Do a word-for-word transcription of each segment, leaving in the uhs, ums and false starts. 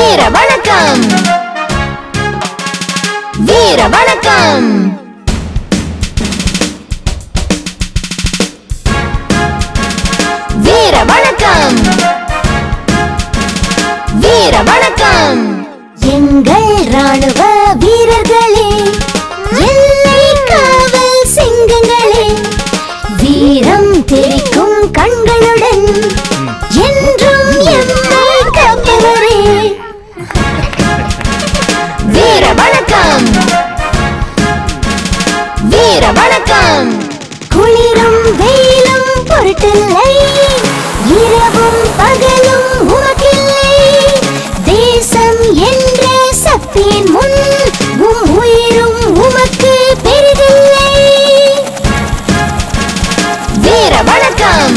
வீர வணக்கம் வீர வணக்கம் வீர வணக்கம் வீர வணக்கம் எங்கள் ராணுவ வீரர்களே, எல்லை காவல் சிங்கங்களே, வீரம் தெரிக்கும் கண்களுடன் என்றும் எம்மை காப்பவரே. வீர வணக்கம் வீர வணக்கம். குளிரும் வெயிலும் பொருட்டில்லை, இரவும் பகலும் உமக்கில்லை. தேசம் என்ற சக்தியின் முன் உம் உயிரும் உமக்கு பெரிதில்லை. வீர வணக்கம்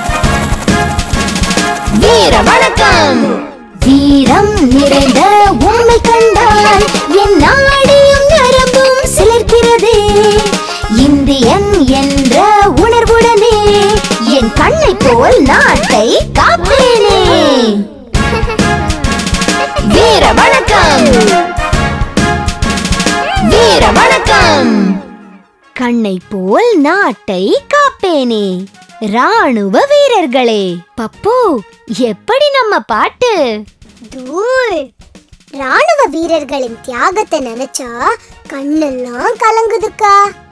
வீர வணக்கம். வீரம் நிறைந்த உம்மை கண்டால் என் நாடியும் நரம்பும் சிலிர்க்கிறது. இந்தியன் என்ற உணர்வுடனே என் கண்ணை போல் நாட்டை காப்பேனே. வீர வணக்கம் வீர வணக்கம். கண்ணை போல் நாட்டை காப்பேனே. ராணுவ வீரர்களே. பப்பு, எப்படி நம்ம பாட்டு? தூள். ராணுவ வீரர்களின் தியாகத்தை நினைச்சா கண்ணெல்லாம் கலங்குதுக்கா.